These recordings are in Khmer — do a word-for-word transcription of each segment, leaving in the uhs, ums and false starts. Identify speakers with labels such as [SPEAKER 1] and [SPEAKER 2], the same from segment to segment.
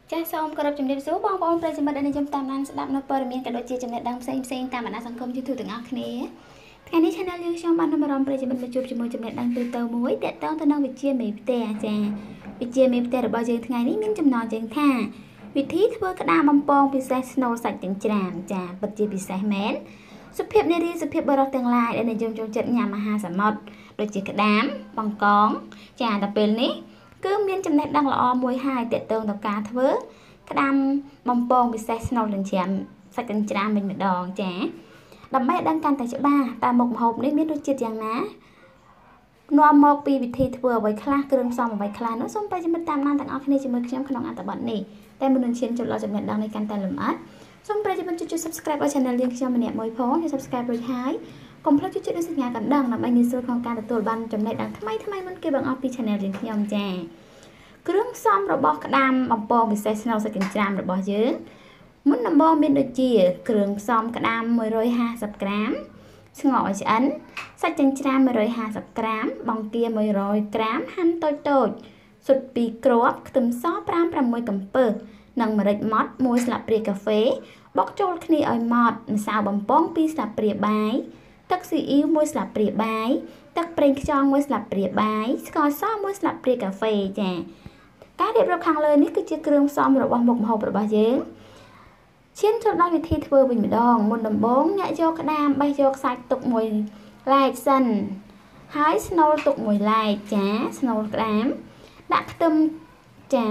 [SPEAKER 1] ចាសសូមគោរពជំរាបសួរបងប្អូនប្រិយមិត្តដែលនិយមតាមដានស្ដាប់នៅព័ត៌មានក៏ដូចជាចំណេះដឹងផ្សេងផ្សេងតាមបណ្ដាសង្គម YouTube ទាំងអស់គ្នាថ្ងៃនេះ Channel យើងខ្ញុំបាននាំអារម្មណ៍ប្រិយមិត្តមកជួបជាមួយចំណេះដឹងទូទៅមួយទាក់ទងទៅនឹងវិជ្ជាមេផ្ទះចាវិជ្ជាមេផ្ទះរបស់យើងថ្ងៃនេះមានចំណងជើងថាវិធីធ្វើក្តាមបំពងពិសេសស្នូលសាច់ចិញ្ច្រាំចាពិតជាពិសេសមែនសុភាពនារីសុភាពបរិសុទ្ធទាំងឡាយដែលនិយមចូលចិត្តញ៉ាំអាហារសមុទ្រដូចជាក្តាមបង្កងចាតែពេលនេះគឺមានចំណេះដឹងល្អមួយហើយទាក់ទងទៅការធ្វើក្តាមបំពងពិសេសស្នូលចិញ្ច្រាំសាច់ចិញ្ច្រាំវិញម្ដងចាដើម្បីឲ្យដឹងកាន់តែច្បាស់តើមុខម្ហូបនេះមានរសជាតិយ៉ាងណានាំមកពីវិធីធ្វើអ្វីខ្លះគ្រឿងផ្សំអ្វីខ្លះនោះសូមប្រិយមិត្តតាមដានទាំងអស់គ្នាជាមួយខ្ញុំក្នុងអត្ថបទនេះតែមុននឹងឈានចូលដល់ចំណេះដឹងនេះកាន់តែលម្អិតសូមប្រិយមិត្តជួយ Subscribe ឲ្យ Channel យើងខ្ញុំម្នាក់មួយផងជួយ Subscribe រួចហើយកុំភ្លេចជួយចុចសញ្ញាកណ្ដឹងដើម្បីងាយស្រួលក្នុងការទទួលបានចំណេះដឹងថ្មីថ្មីមុនគេបង្អស់ពី Channel យើងខ្ញុំចាគ្រឿងផ្សំរបស់ក្តាមបំពងពិសេសស្នូលសាច់ចិញ្ច្រាំរបស់យើងមុនដំបូងមានដូចជាគ្រឿងផ្សំក្តាមមួយរយហាសិបក្រាមស្ងោរឲ្យឆ្អិនសាច់ចិញ្ច្រាំមួយរយហាសិបក្រាមបង្គាមួយរយក្រាមហាន់តូចតូចស៊ុតពីរគ្រាប់ខ្ទឹមសប្រាំប្រាំមួយកំពឹសនិងម្រេចម៉ដ្ឋមួយស្លាបព្រាកាហ្វេបុកចូលគ្នាឲ្យម៉ដ្ឋម្សៅបំពងពីរស្លាបព្រាបាយទឹកស៊ីអ៊ីវមួយស្លាបព្រាបាយទឹកប្រេងខ្យងមួយស្លាបព្រាបាយស្ករសមួយស្លាបព្រាកាហ្វេចាការរៀបរាប់ខាងលើនេះគឺជាគ្រឿងផ្សំរបស់មុខម្ហូបរបស់យើងឈានចូលដល់វិធីធ្វើវិញម្ដងមុនដំបូងអ្នកយកក្តាមបេះយកសាច់ទុកមួយឡែកសិនហើយស្នូលទុកមួយឡែកចាស្នូលក្តាមដាក់ខ្ទឹមចា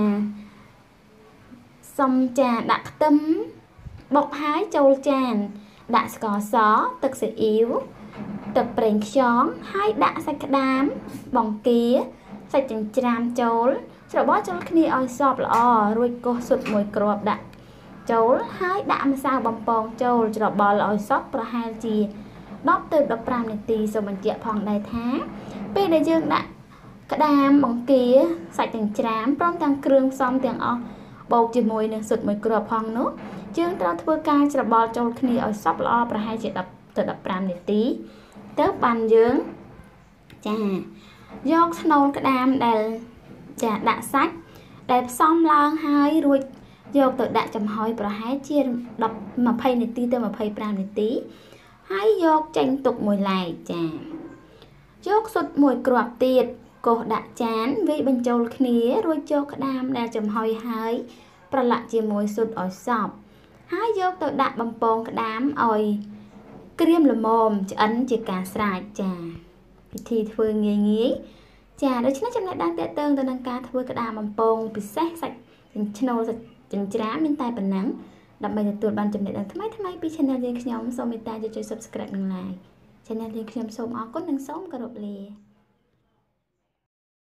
[SPEAKER 1] សុំចាដាក់ខ្ទឹមបុកហើយចូលចានដាក់ស្ករសទឹកស៊ីអ៊ីវទឹកប្រេងខ្យងហើយដាក់សាច់ក្តាមបង្គាសាច់ចិញ្ច្រាំចូលច្របល់ចូលគ្នាឲ្យសព្វល្អរួចកោសស៊ុតមួយគ្រាប់ដាក់ចូលហើយដាក់ម្សៅបំពងចូលច្របល់ឲ្យសព្វប្រហែលជាដប់ទៅដប់ប្រាំនាទីសូមបញ្ជាក់ផងដែរថាពេលដែលយើងដាក់ក្តាមបង្គាសាច់ចិញ្ច្រាំព្រមទាំងគ្រឿងផ្សំទាំងអស់បូកជាមួយនឹងស៊ុតមួយគ្រាប់ផងនោះយើងត្រូវធ្វើការច្របល់ចូលគ្នាឲ្យសព្វល្អប្រហែលជាដប់ទៅដប់ប្រាំនាទីទៅបានយើងចាយកស្នូលក្តាមដែលចាដាក់សាច់ដែលផ្សំឡើងហើយរួចយកទៅដាក់ចំហុយប្រហែលជាដប់ ម្ភៃនាទីទៅម្ភៃប្រាំនាទីហើយយកចេញទុកមួយឡែកចាយកស៊ុតមួយគ្រាប់ទៀតកោសដាក់ចានវាយបញ្ចូលគ្នារួចយកក្តាមដែលចំហុយហើយប្រឡាក់ជាមួយស៊ុតឲ្យសព្វហើយយកទៅដាក់បំពងក្តាមឲ្យក្រៀមល្មមឆ្អិនជាការស្រេចចាពិធីធ្វើងាយងាយចាដូច្នេះចំណេះដឹងតេតើងទៅនឹងការធ្វើក្តាមបំពងពិសេសសាច់ឆ្នូលសាច់ចិញ្ច្រាំមានតែប៉ុណ្ណឹងដើម្បីទទួលបានចំណេះដឹងថ្មីថ្មីពី Channel យើងខ្ញុំសូមមេត្តាចុច Subscribe និង Like Channel យើងខ្ញុំសូមអរគុណនិងសូមគោរពលា